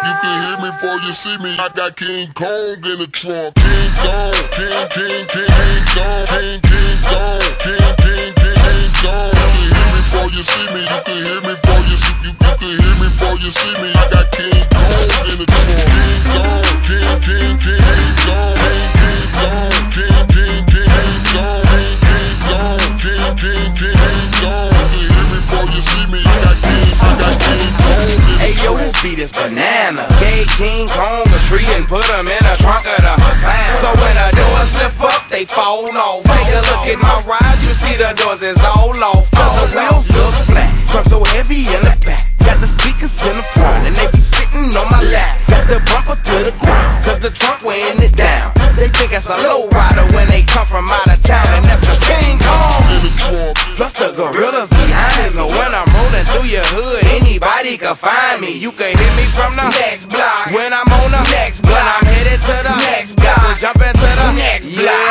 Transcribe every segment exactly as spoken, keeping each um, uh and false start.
you can hear me before you see me. I got King Kong in the trunk. King Kong, King, King, King Kong, King, King Kong, King, King, King Kong. You can hear me before you see me. You can hear me before you see you. You can hear me before you see me. I got King Kong in the trunk. King Kong, King, King, King Kong, King, Kong, King, King, King Kong, King Kong, King, King, King Kong. You can hear me before you see me. I got King, I got King Kong. Hey yo, this beat is banana. Gave King Kong a tree and put him in the trunk of the van. So when the doors lift up, they fall off. Take a look at my ride, you see the doors is all off. Cause the wheels look flat, trunk so heavy in the back. Got the speakers in the front and they be sitting on my lap. Got the bumper to the ground, cause the trunk weighing it down. They think it's a low rider when they come from out of town, and that's just King Kong. Plus the gorillas behind. So when I'm rolling through your hood, anybody can find me. You can hit me from the next block when I'm on the next block. When I'm headed to the next block, so jump into the next block.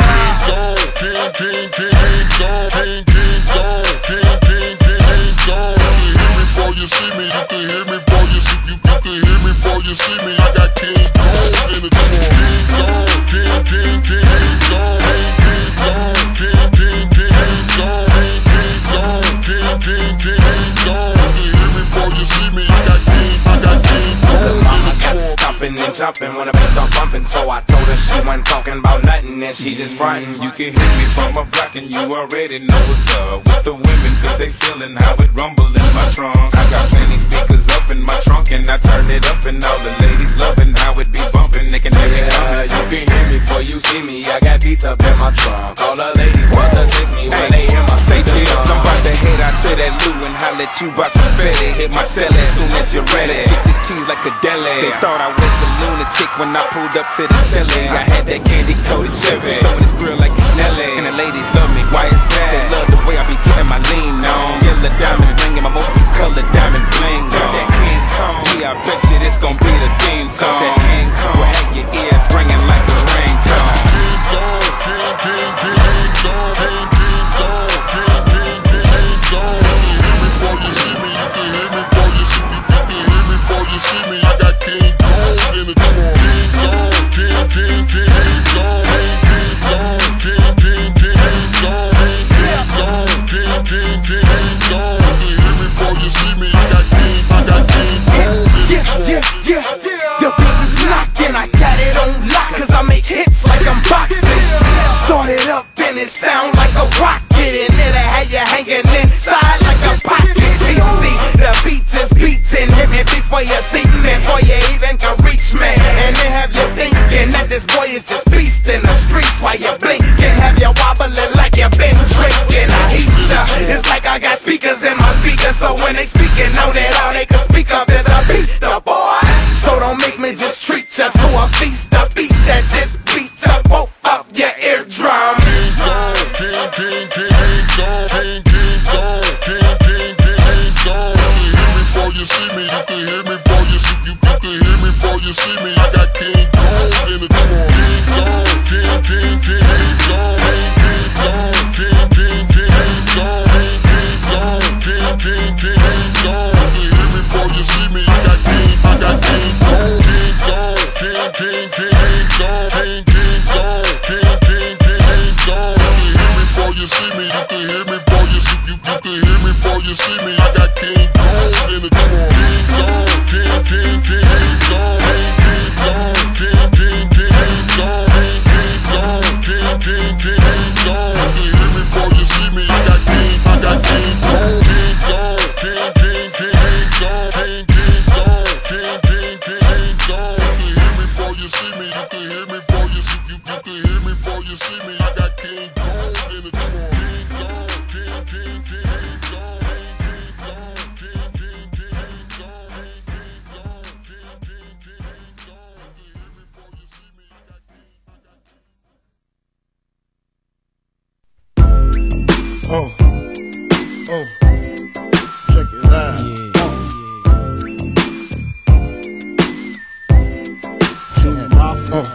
King, King, King Kong, King, King Kong, King, King, King Kong. You can hear me before you see me. You can hear me before you see you. You can hear me before you see me. I got King Kong in the trunk. King Kong, King, King, King Kong, King Kong, King, King, King Kong, King Kong, King, King, King Kong. You can hear me before you see me. I got King, I got King Kong. The mama got to stomping and jumping when the bass start bumping. So I told her she wasn't talking about nothing and she just frontin'. You can hear me from a block and you already know what's up with the women, cause they feeling how it rumble in my trunk. I got plenty speakers up in my trunk and I turn it up and all the ladies loving how it be bumping. They can hear me coming. You can hear me before you see me. I got beats up in my trunk. All the ladies want to kiss me when they hear my say chips. I'm about to head out to that loo and holler at you about some fetty. Hit my celly as soon as you're ready. Let's get this cheese like a deli. They thought I was a lunatic when I pulled up to the telly. I had that candy coated Chevy, showing this grill like it's Nelly. And the ladies love me, why is that? They love the way I be getting my lean on. Yellow diamond ring and my multicolored diamond bling on. That King Kong, yeah, I bet you this gon' be the theme song. That King Kong will have your ears ringing like a ringtone. King Kong, King, King, King Kong, King, King Kong, King, King, King Kong. You can hear me before you see me. You can hear me before you see me. You can hear me before you see me. I got King Kong in the trunk. King Kong, King, King, King Kong, King Kong, King, King, King Kong, King Kong, King, King, King Kong. You can hear me before you see me. I got King, I got King Kong in the trunk. Yeah, yeah, yeah. The beat is knocking, I got it on lock, cause I make hits like I'm boxing. Started up and it sound like a rocket, and it'll have you hanging inside like a pocket. B C, the beats is beating, hit me before you see me, before you even can reach me. And then have you thinking that this boy is just beastin' the streets while you blinking. Have you wobbling like you been drinking. I heat ya, it's like I got speakers in my speakers, so when they speaking on it, all they can speak of is a beast, boy. So don't make me just treat ya to a feast, a beast that just beats up both of your eardrums. King Kong, King, King, King Kong, King, King Kong, King, King, King Kong. You can hear me before you see me. You can hear me before you see you. You can hear me before you see me. I got King Kong in the trunk. King Kong, King, King, King Kong, King Kong, King, King, King Kong, King Kong, King, King, King Kong. You can hear me before you see me. I got King, I got King Kong, King Kong, King, King, King Kong, King, King Kong, King, King, King Kong. You can hear me before you see me. You can hear me before you see you. You can hear me before you see me. I got King Kong in the trunk. King Kong, King, King, King Kong, King Kong, King, King, King Kong, King Kong, King, King, King Kong. You can hear me before you see me. I got King, I got King Kong, King Kong, King, King, King Kong, King, King Kong, King, King, King Kong. You can hear me before you see me. You can hear me before you see you. You can hear me before you see me. I got King Kong in the trunk. King Kong, King, King, King Kong, King Kong, King, King, King Kong, King Kong, King, King, King Kong. You can hear me before you see me. I got King, I got King. Oh, oh, check it out. Yeah, oh. yeah. Oh, oh.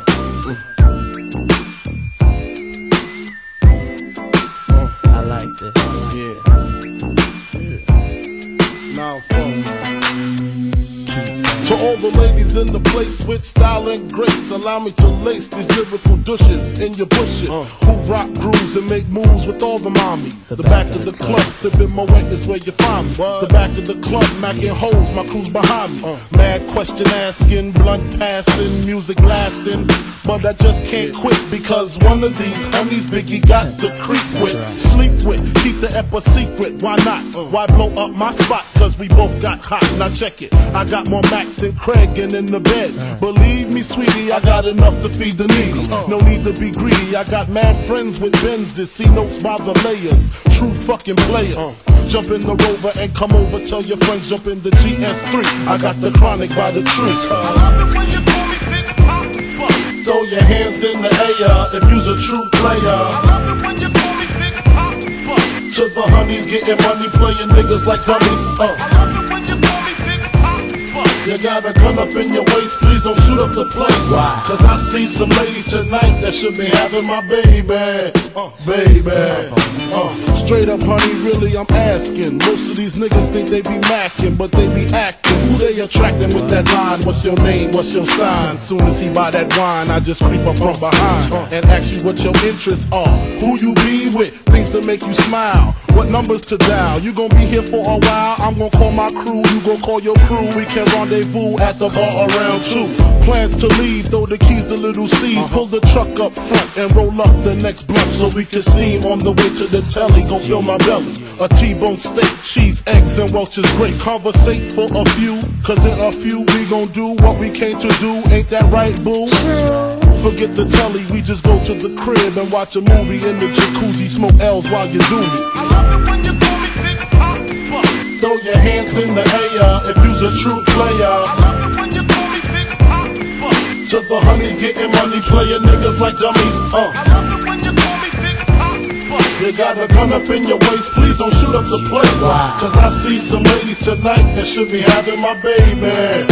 I like this. Yeah. Yeah. Now, folks. To all the ladies in the place with style and grace, allow me to lace these lyrical douches in your bushes. Uh. Who rock grooves and make moves with all the mommies. The, the back, back of the, the club, club. Sipping my weight is where you find me. What? The back of the club, macking holes, my crew's behind me. Uh. Mad question asking, blunt passing, music lasting. But I just can't quit because one of these homies Biggie got to creep with, right. Sleep with, keep the ep a secret. Why not? Uh. Why blow up my spot? Cause we both got hot. Now check it. I got more Mac than Craig and in the bed. Uh. Believe me, sweetie, I got enough to feed the needy. Uh. No need to be greedy. I got mad friends with Benzes. See notes by the layers. True fucking players. Uh. Jump in the Rover and come over. Tell your friends jump in the G S three. I got the chronic by the tree. I love it when you call me Big Papa. Throw your hands in the air if you's a true player. I love it when you call me Big Papa. To the honeys getting money, playing niggas like dummies. Uh. I love it when you call me Big Papa. You got a gun up in your waist, please don't shoot up the place. Wow. Cause I see some ladies tonight that should be having my baby. Uh, baby. Uh, straight up, honey, really, I'm asking. Most of these niggas think they be macking, but they be acting. Who they attracting with that line? What's your name? What's your sign? Soon as he buy that wine, I just creep up from behind and ask you what your interests are. Who you be with? Things to make you smile. What numbers to dial? You gon' be here for a while. I'm gon' call my crew. You gon' call your crew. We can rendezvous at the bar around two. Plans to leave, throw the keys to little C's. Pull the truck up front and roll up the next blunt so we can steam on the way to the telly. Gon' fill my belly. A T-bone steak, cheese, eggs, and Welch's grape. Conversate for a few, cause in a few we gon' do what we came to do. Ain't that right, boo? Forget the telly, we just go to the crib and watch a movie in the jacuzzi. Smoke L's while you do me. I love it when you call me Big Papa. Throw your hands in the air if you's a true player. I love it when you call me Big Papa. To the honeys getting money, playing niggas like dummies. Uh. I love it when you call me Big Papa. You got a gun up in your waist, please don't shoot up the place. Wow. Cause I see some ladies tonight that should be having my baby.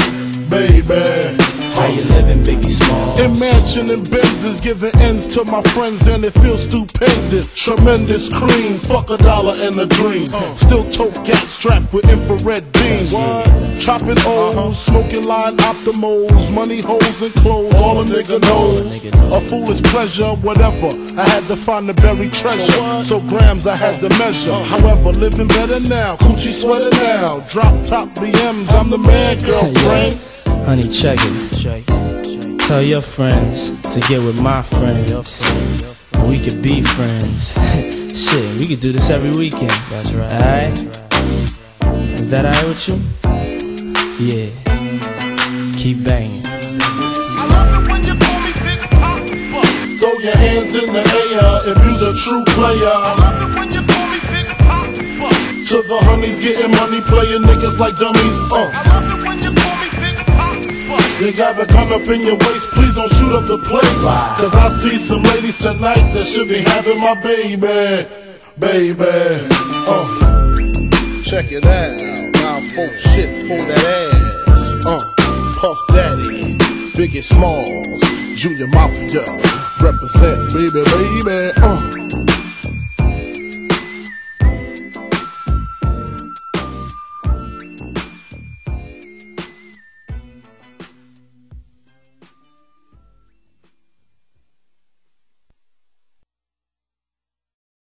Baby. How you living, Biggie Small? In mansion and Benzes, giving ends to my friends and it feels stupendous. Tremendous cream, fuck a dollar and a dream. Uh. Still tote gat strapped with infrared beams. What? Chopping O's, uh-huh. Smoking line optimals, money holes and clothes, all a nigga knows. A foolish pleasure, whatever. I had to find the buried treasure, so grams I had to measure. Uh. However, living better now, coochie sweater now. Drop top B Ms, I'm the man, girlfriend. Honey, check it. Tell your friends to get with my friends. We could be friends. Shit, we could do this every weekend. That's right. Alright? Is that alright with you? Yeah. Keep banging. I love it when you call me Big Papa. Throw your hands in the air if you's a true player. I love it when you call me Big Papa. To the honeys getting money, playing niggas like dummies. Uh. I love it when you call me Big Papa. You got a gun up in your waist, please don't shoot up the place. Wow. Cause I see some ladies tonight that should be having my baby. Baby. Uh. Check it out. Now folk shit for that ass. Uh. Puff Daddy, Biggie Smalls, Junior Mafia, represent baby, baby. Uh.